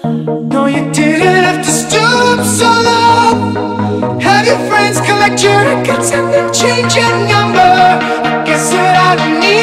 No, you didn't have to stoop so low. Have your friends collect your records and then change your number. I guess that I don't need